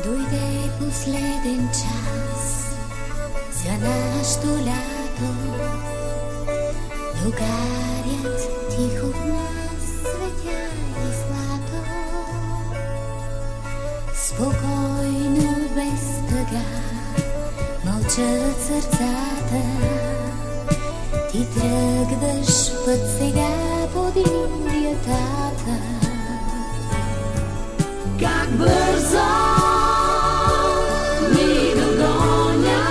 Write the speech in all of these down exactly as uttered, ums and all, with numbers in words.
Дойде последен час за нашето лято. Догарят тихо в нас светя и злато. Спокойно, без тъга, мълчат сърцата. Ти тръгваш път сега по дивиятата. Как бързо ни догоня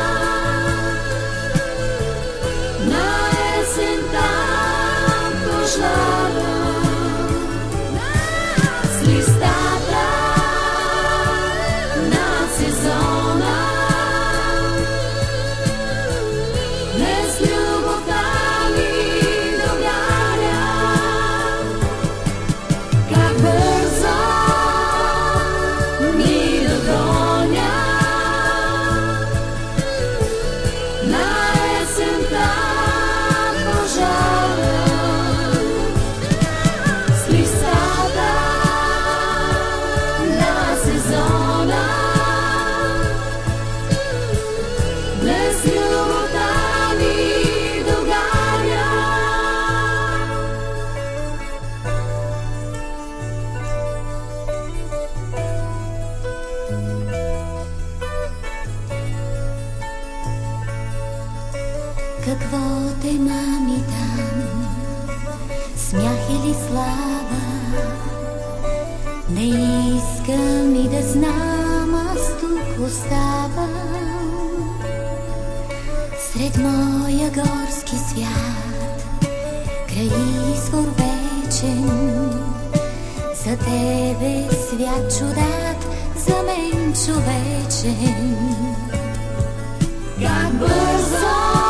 на есента пожара с листата на сезона. Днес любовта ни догаря. Как бързо ни догоня на есента пожара с листата на сезона. Днес любовта ни догаря. Какво те мами там? Смях или слава? Не искам и да знам, аз тук оставам сред моя горски свят, край извор вечен. За тебе свят чудак, за мен човечен. Как бързо